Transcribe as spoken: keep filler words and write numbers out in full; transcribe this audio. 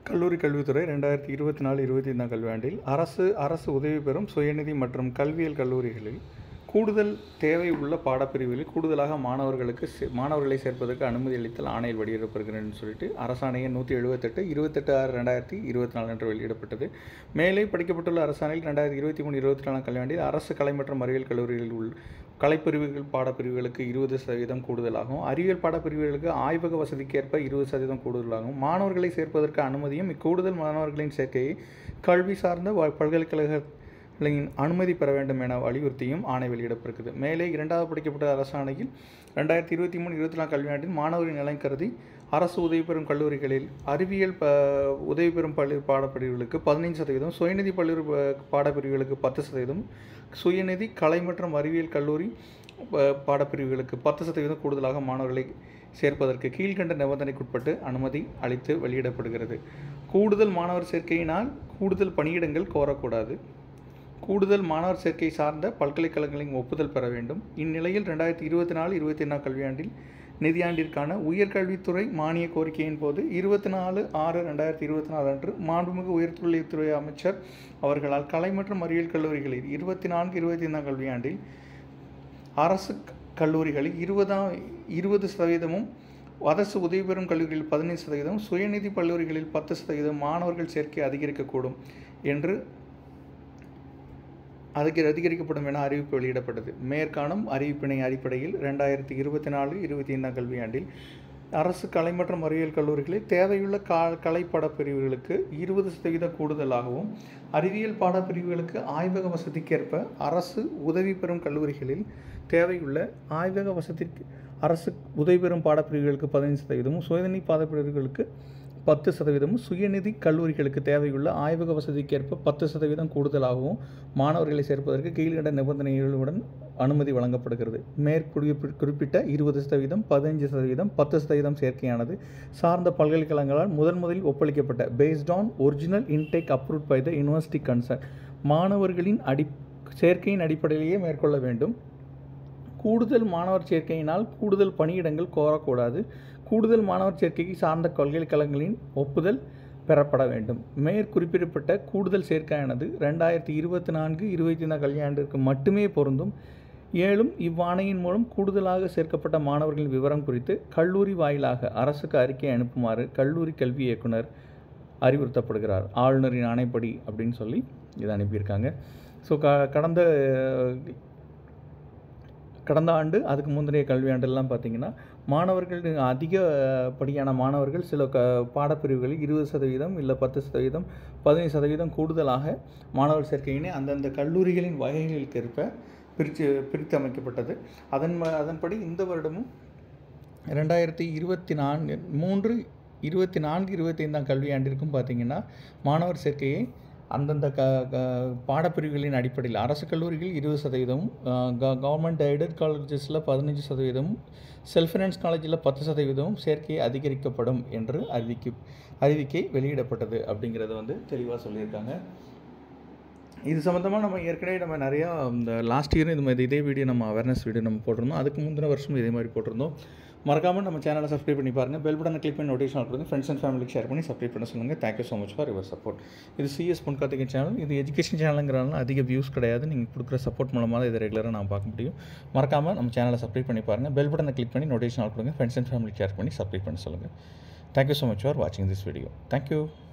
கல்லூரி கல்வித்துறை ரெண்டாயிரத்தி இருபத்தி நாலு இருபத்தி ஐந்தாம் கல்வியாண்டில் அரசு அரசு உதவி பெறும் சுயநிதி மற்றும் கல்வியியல் கல்லூரிகளில் கூடுதல் தேவை உள்ள பாடப்பிரிவுகளில் கூடுதலாக மாணவர்களுக்கு மாணவர்களை சேர்ப்பதற்கு அனுமதி அளித்தல் ஆணையில் வெளியிடப்படுகிறேன்னு சொல்லிட்டு அரசாணை எண் நூற்றி எழுபத்தெட்டு இருபத்தெட்டு ஆறு ரெண்டாயிரத்தி இருபத்தி நாலு அன்று வெளியிடப்பட்டது. மேலே படிக்கப்பட்டுள்ள அரசாணையில் ரெண்டாயிரத்தி இருபத்தி மூணு இருபத்தி நாலாம் கல்வியாண்டில் அரசு கலை மற்றும் அறிவியல் கல்லூரிகளில் உள்ள கலைப்பிரிவுகள் பாடப்பிரிவுகளுக்கு இருபது சதவீதம் கூடுதலாகவும், அறிவியல் பாடப்பிரிவுகளுக்கு ஆய்வக வசதிக்கேற்ப இருபது சதவீதம் கூடுதலாகவும், மாணவர்களை சேர்ப்பதற்கு அனுமதியும் இக்கூடுதல் மாணவர்களின் சேர்க்கையை கல்வி சார்ந்த பல்கலைக்கழகங்களின் அனுமதி பெற வேண்டும் என வலியுறுத்தியும் ஆணை வெளியிடப்பட்டிருக்குது. மேலே இரண்டாவது படிக்கப்பட்ட அரசாணையில் ரெண்டாயிரத்தி இருபத்தி மூணு இருபத்தி நாலு கல்வியாண்டில் மாணவரின் நலன் கருதி அரசு உதவி பெறும் கல்லூரிகளில் அறிவியல் ப உதவி பெறும் பள்ளி பாடப்பிரிவுகளுக்கு பதினைந்து சதவீதம், சுயநிதி பள்ளி பாடப்பிரிவுகளுக்கு பத்து சதவீதம், சுயநிதி கலை மற்றும் அறிவியல் கல்லூரி பாடப்பிரிவுகளுக்கு பத்து சதவீதம் கூடுதலாக மாணவர்களை சேர்ப்பதற்கு கீழ்கண்ட நிபந்தனைக்குட்பட்டு அனுமதி அளித்து வெளியிடப்படுகிறது. கூடுதல் மாணவர் சேர்க்கையினால் கூடுதல் பணியிடங்கள் கோரக்கூடாது. கூடுதல் மாணவர் சேர்க்கை சார்ந்த பல்கலைக்கழகங்களின் ஒப்புதல் பெற வேண்டும். இந்நிலையில் ரெண்டாயிரத்தி இருபத்தி நாலு இருபத்தி ஐந்தாம் கல்வியாண்டில் நிதியாண்டிற்கான உயர்கல்வித்துறை மானிய கோரிக்கையின் போது இருபத்தி நாலு ஆறு ரெண்டாயிரத்தி இருபத்தி நாலு அன்று மாண்புமிகு உயர்கல்வித்துறை அமைச்சர் அவர்களால் கலை மற்றும் அறிவியல் கல்லூரிகளில் இருபத்தி நான்கு இருபத்தி ஐந்தாம் கல்வியாண்டில் அரசு கல்லூரிகளில் இருபதாம் இருபது சதவீதமும், அரசு உதவி பெறும் கல்லூரிகளில் பதினைந்து சதவீதம், சுயநிதி கல்லூரிகளில் பத்து சதவீதம் மாணவர்கள் சேர்க்கை அதிகரிக்கக்கூடும் என்று அதுக்கு அதிகரிக்கப்படும் என அறிவிப்பு வெளியிடப்பட்டது. மேற்காணும் அறிவிப்பினை அடிப்படையில் ரெண்டாயிரத்தி இருபத்தி நாலு இருபத்தி ஐந்தாம் கல்வியாண்டில் அரசு கலை மற்றும் அறிவியல் கல்லூரிகளில் தேவையுள்ள கா கலை பாடப்பிரிவுகளுக்கு இருபது சதவீதம் கூடுதலாகவும், அறிவியல் பாடப்பிரிவுகளுக்கு ஆய்வக வசதிக்கேற்ப அரசு உதவி பெறும் கல்லூரிகளில் தேவையுள்ள ஆய்வக வசதிக்கு அரசு உதவி பெறும் பாடப்பிரிவுகளுக்கு பதினைந்து சதவீதமும், சுயநிதி பாடப்பிரிவுகளுக்கு பத்து சதவீதமும், சுயநிதி கல்லூரிகளுக்கு தேவையுள்ள ஆய்வக வசதிக்கேற்ப பத்து சதவீதம் கூடுதலாகவும் மாணவர்களை சேர்ப்பதற்கு கீழ்கண்ட நிபந்தனைகளுடன் அனுமதி வழங்கப்படுகிறது. மேற்குறி குறிப்பிட்ட இருபது சதவீதம், பதினைஞ்சு சதவீதம், பத்து சதவீதம் சேர்க்கையானது சார்ந்த பல்கலைக்கழகங்களால் முதன் முதலில் ஒப்பளிக்கப்பட்ட based on original intake approved by the university concern மாணவர்களின் அடி சேர்க்கையின் அடிப்படையிலேயே மேற்கொள்ள வேண்டும். கூடுதல் மாணவர் சேர்க்கையினால் கூடுதல் பணியிடங்கள் கோரக்கூடாது. கூடுதல் மாணவர் சேர்க்கைக்கு சார்ந்த பல்கலைக்கழகங்களின் ஒப்புதல் பெறப்பட வேண்டும். மேற்குறிப்பிடப்பட்ட கூடுதல் சேர்க்கையானது ரெண்டாயிரத்தி இருபத்தி நான்கு இருபத்தி ஐந்தாம் கல்வியாண்டிற்கு மட்டுமே பொருந்தும். மேலும் இவ்வாணையின் மூலம் கூடுதலாக சேர்க்கப்பட்ட மாணவர்களின் விவரம் குறித்து கல்லூரி வாயிலாக அரசுக்கு அறிக்கை அனுப்புமாறு கல்லூரி கல்வி இயக்குனர் அறிவுறுத்தப்படுகிறார். ஆளுநரின் ஆணைப்படி அப்படின்னு சொல்லி இதை அனுப்பியிருக்காங்க. ஸோ க கடந்த கடந்த ஆண்டு அதுக்கு முந்தைய கல்வியாண்டெல்லாம் பார்த்திங்கன்னா மாணவர்கள் அதிகப்படியான மாணவர்கள் சில க பாடப்பிரிவுகளில் இருபது சதவீதம் இல்லை பத்து சதவீதம் பதினைந்து சதவீதம் கூடுதலாக மாணவர் சேர்க்கையினை அந்தந்த கல்லூரிகளின் வகைகளுக்கு ஏற்ப பிரித்து பிரித்து அமைக்கப்பட்டது. அதன் அதன்படி இந்த வருடமும் ரெண்டாயிரத்தி இருபத்தி நான்கு மூன்று இருபத்தி நான்கு இருபத்தி ஐந்தாம் கல்வியாண்டிற்கும் பார்த்திங்கன்னா மாணவர் சேர்க்கையை அந்தந்த க பாடப்பிரிவுகளின் அடிப்படையில் அரசு கல்லூரிகள் இருபது சதவீதமும், க கவர்மெண்ட் எய்டட் காலேஜஸில் பதினஞ்சு சதவீதமும், செல்ஃப் ஃபைனான்ஸ் காலேஜில் பத்து சதவீதமும் சேர்க்கையை அதிகரிக்கப்படும் என்று அறிவிக்கை அறிவிக்கை வெளியிடப்பட்டது அப்படிங்கிறத வந்து தெளிவாக சொல்லியிருக்காங்க. இது சம்மந்தமாக நம்ம ஏற்கனவே நம்ம நிறையா இந்த லாஸ்ட் இயரும் இது மாதிரி இதே வீடியோ நம்ம அவேர்னஸ் வீடியோ நம்ம போட்டிருந்தோம். அதுக்கு முந்தின வருஷம் இதே மாதிரி போட்டிருந்தோம். மறக்காமல் நம்ம சேனலை சப்ஸ்கிரைப் பண்ணி பாருங்கள். பெல் பட்டனை கிளிக் பண்ணி நோட்டிஃபிகேஷன் கொடுங்க. ஃப்ரெண்ட்ஸ் அண்ட் ஃபேமிலிக்கு ஷேர் பண்ணி சப்ஸ்கிரைப் பண்ண சொல்லுங்கள். Thank you so much for your support. இது சிஎஸ் பொன்கார்த்திகேயன் சேனல். இது எஜுகேஷன் சேனலுங்கிறனால அதிக வியூஸ் கிடையாது. நீங்கள் கொடுக்குற சப்போர்ட் மூலமாக தான் இதை ரெகுலராக நான் பார்க்க முடியும். மறக்காமல் நம்ம சேனலை சப்ஸ்கிரைப் பண்ணி பாருங்கள். பெல் பட்டனை கிளிக் பண்ணி நோட்டிஃபிகேஷன் கொடுங்க. ஃப்ரெண்ட்ஸ் அண்ட் ஃபேமிலிக்கு ஷேர் பண்ணி சப்ஸ்கிரைப் பண்ண சொல்லுங்கள். தேங்க்யூ ஸோ மச் ஃபார் வாட்சிங் திஸ் வீடியோ. தேங்க்யூ.